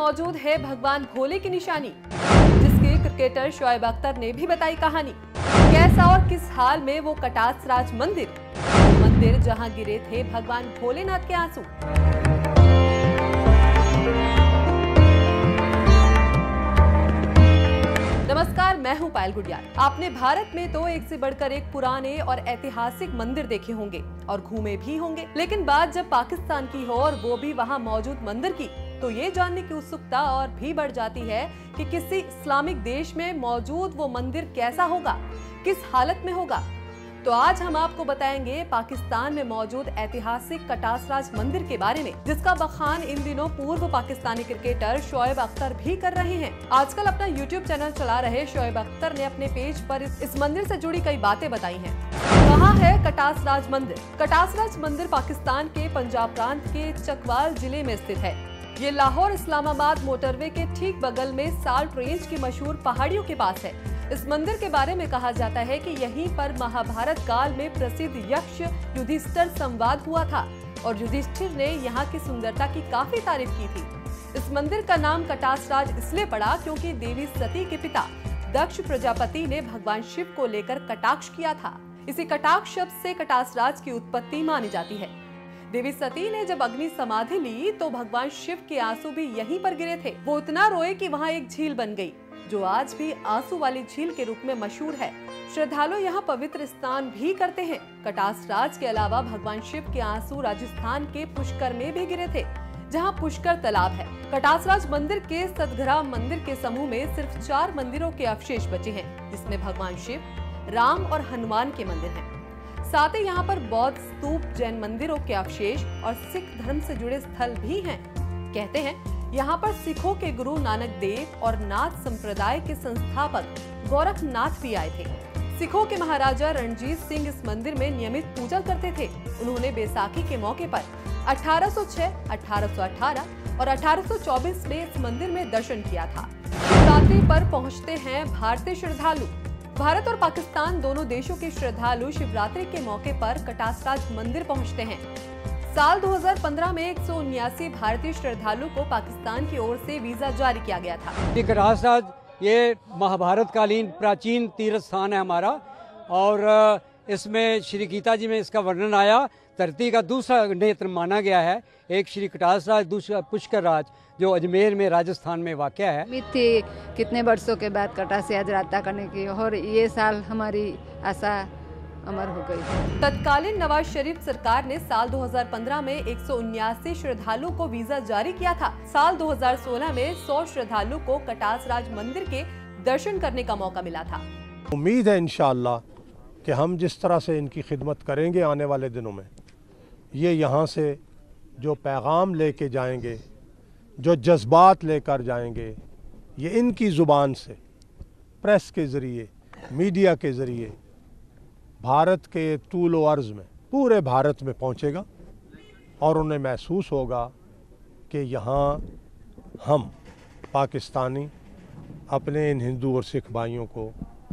मौजूद है भगवान भोले की निशानी, जिसके क्रिकेटर शोएब अख्तर ने भी बताई कहानी। कैसा और किस हाल में वो कटास राज मंदिर जहां गिरे थे भगवान भोलेनाथ के आंसू। नमस्कार, मैं हूं पायल गुडियाल। आपने भारत में तो एक से बढ़कर एक पुराने और ऐतिहासिक मंदिर देखे होंगे और घूमे भी होंगे, लेकिन बात जब पाकिस्तान की हो और वो भी वहां मौजूद मंदिर की, तो ये जानने की उत्सुकता और भी बढ़ जाती है कि किसी इस्लामिक देश में मौजूद वो मंदिर कैसा होगा, किस हालत में होगा। तो आज हम आपको बताएंगे पाकिस्तान में मौजूद ऐतिहासिक कटास राज मंदिर के बारे में, जिसका बखान इन दिनों पूर्व पाकिस्तानी क्रिकेटर शोएब अख्तर भी कर रहे हैं। आजकल अपना YouTube चैनल चला रहे शोएब अख्तर ने अपने पेज पर इस मंदिर से जुड़ी कई बातें बताई हैं। कहाँ है कटास राज मंदिर? कटास राज मंदिर पाकिस्तान के पंजाब प्रांत के चकवाल जिले में स्थित है। ये लाहौर इस्लामाबाद मोटरवे के ठीक बगल में साल्ट रेंज की मशहूर पहाड़ियों के पास है। इस मंदिर के बारे में कहा जाता है कि यहीं पर महाभारत काल में प्रसिद्ध यक्ष युधिष्ठिर संवाद हुआ था और युधिष्ठिर ने यहाँ की सुंदरता की काफी तारीफ की थी। इस मंदिर का नाम कटास राज इसलिए पड़ा क्योंकि देवी सती के पिता दक्ष प्रजापति ने भगवान शिव को लेकर कटाक्ष किया था। इसी कटाक्ष शब्द से कटास राज की उत्पत्ति मानी जाती है। देवी सती ने जब अग्नि समाधि ली तो भगवान शिव के आंसू भी यहीं पर गिरे थे। वो इतना रोए कि वहाँ एक झील बन गई, जो आज भी आंसू वाली झील के रूप में मशहूर है। श्रद्धालु यहाँ पवित्र स्नान भी करते हैं। कटास राज के अलावा भगवान शिव के आंसू राजस्थान के पुष्कर में भी गिरे थे, जहाँ पुष्कर तालाब है। कटास राज मंदिर के सतघरा मंदिर के समूह में सिर्फ 4 मंदिरों के अवशेष बचे हैं, जिसमें भगवान शिव, राम और हनुमान के मंदिर हैं। साथ ही यहाँ पर बौद्ध स्तूप, जैन मंदिरों के अवशेष और सिख धर्म से जुड़े स्थल भी हैं। कहते हैं यहाँ पर सिखों के गुरु नानक देव और नाथ संप्रदाय के संस्थापक गोरखनाथ भी आए थे। सिखों के महाराजा रणजीत सिंह इस मंदिर में नियमित पूजा करते थे। उन्होंने बैसाखी के मौके पर 1806, 1818 और 1824 में इस मंदिर में दर्शन किया था। शिवरात्रि पर पहुँचते हैं भारतीय श्रद्धालु। भारत और पाकिस्तान दोनों देशों के श्रद्धालु शिवरात्रि के मौके पर कटास राज मंदिर पहुँचते हैं। साल 2015 में 179 भारतीय श्रद्धालु को पाकिस्तान की ओर से वीजा जारी किया गया था। कटास राज ये महाभारत कालीन प्राचीन तीर्थ स्थान है हमारा, और इसमें श्री गीता जी में इसका वर्णन आया। धरती का दूसरा नेत्र माना गया है। एक श्री कटास राज, दूसरा पुष्कर राज, जो अजमेर में राजस्थान में वाक़या है। उम्मीद थी कितने वर्षों के बाद कटास राज यात्रा करने की, और ये साल हमारी आशा अमर हो गई। तत्कालीन नवाज शरीफ सरकार ने साल 2015 में 179 श्रद्धालुओं को वीजा जारी किया था। साल 2016 में 100 श्रद्धालुओं को कटास राज मंदिर के दर्शन करने का मौका मिला था। उम्मीद है इंशाअल्लाह कि हम जिस तरह से इनकी खिदमत करेंगे आने वाले दिनों में, ये यहाँ से जो पैगाम लेके जाएंगे, जो जज्बात लेकर जाएंगे, ये इनकी ज़ुबान से, प्रेस के ज़रिए, मीडिया के ज़रिए भारत के तूल व अर्ज़ में, पूरे भारत में पहुंचेगा और उन्हें महसूस होगा कि यहाँ हम पाकिस्तानी अपने इन हिंदू और सिख भाइयों को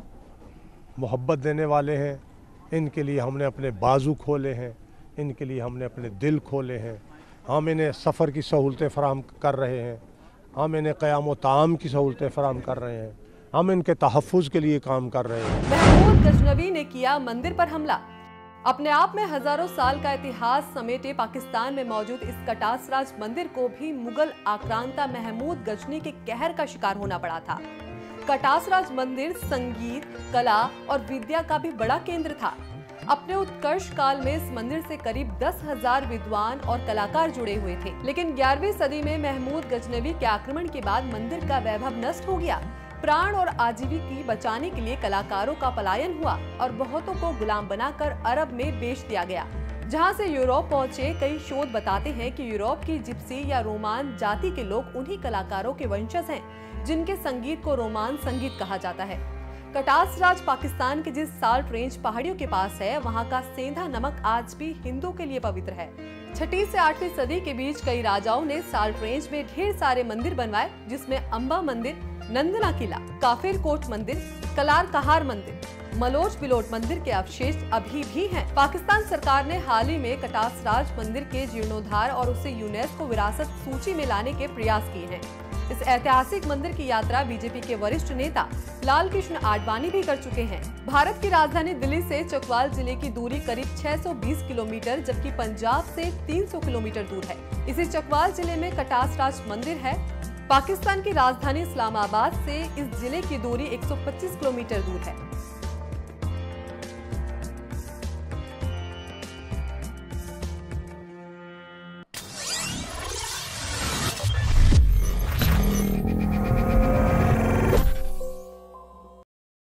मोहब्बत देने वाले हैं। इनके लिए हमने अपने बाजू खोले हैं, इनके लिए हमने अपने दिल खोले हैं। हम इन्हें सफ़र की सहूलतें फराहम कर रहे हैं, हम इन्हें क़याम व ताम की सहूलतें फराहम कर रहे हैं, हम इनके तहफ़्फ़ुज़ के लिए काम कर रहे हैं। महमूद गजनवी ने किया मंदिर पर हमला। अपने आप में हजारों साल का इतिहास समेटे पाकिस्तान में मौजूद इस कटास राज मंदिर को भी मुगल आक्रांता महमूद गजनी के कहर का शिकार होना पड़ा था। कटास राज मंदिर संगीत, कला और विद्या का भी बड़ा केंद्र था। अपने उत्कर्ष काल में इस मंदिर से करीब 10,000 विद्वान और कलाकार जुड़े हुए थे, लेकिन 11वीं सदी में महमूद गजनवी के आक्रमण के बाद मंदिर का वैभव नष्ट हो गया। प्राण और आजीविका बचाने के लिए कलाकारों का पलायन हुआ और बहुतों को गुलाम बनाकर अरब में बेच दिया गया, जहां से यूरोप पहुंचे। कई शोध बताते हैं कि यूरोप की जिप्सी या रोमान जाति के लोग उन्हीं कलाकारों के वंशज हैं, जिनके संगीत को रोमान संगीत कहा जाता है। कटास राज पाकिस्तान के जिस साल्ट रेंज पहाड़ियों के पास है, वहाँ का सेंधा नमक आज भी हिंदुओं के लिए पवित्र है। 6वीं से 8वीं सदी के बीच कई राजाओं ने साल्ट रेंज में ढेर सारे मंदिर बनवाए, जिसमें अंबा मंदिर, नंदना किला, काफिर कोट मंदिर, कलार कहार मंदिर, मलोच बिलोट मंदिर के अवशेष अभी भी हैं। पाकिस्तान सरकार ने हाल ही में कटास राज मंदिर के जीर्णोद्धार और उसे यूनेस्को विरासत सूची में लाने के प्रयास किए हैं। इस ऐतिहासिक मंदिर की यात्रा बीजेपी के वरिष्ठ नेता लाल कृष्ण आडवाणी भी कर चुके हैं। भारत की राजधानी दिल्ली से चकवाल जिले की दूरी करीब 620 किलोमीटर जबकि पंजाब से 300 किलोमीटर दूर है। इसी चकवाल जिले में कटास राज मंदिर है। पाकिस्तान की राजधानी इस्लामाबाद से इस जिले की दूरी 125 किलोमीटर दूर है।